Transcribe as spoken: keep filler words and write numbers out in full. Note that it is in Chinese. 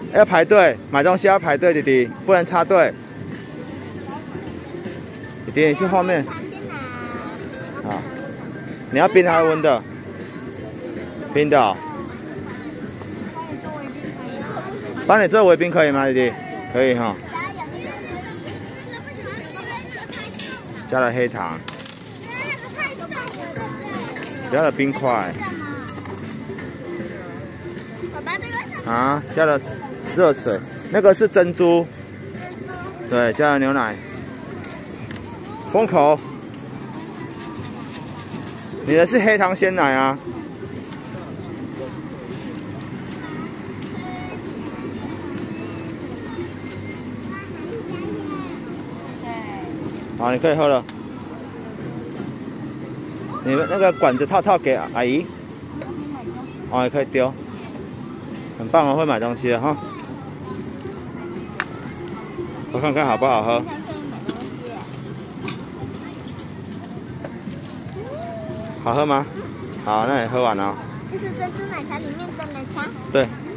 要排队买东西要排队，弟弟不能插队。弟弟你去后面。啊，你要冰的还是温的？冰的、哦。帮你做围冰可以吗，弟弟？可以哈。加了黑糖，加了冰块。啊，加了热水，那个是珍珠。对，加了牛奶。封口。你的是黑糖鲜奶啊。好，你可以喝了。你们那个管子套套给阿姨。哦，也可以丢。很棒哦，会买东西的哈。我看看好不好喝。好喝吗？好，那你喝完了。 这是珍珠奶茶里面的奶茶。 对。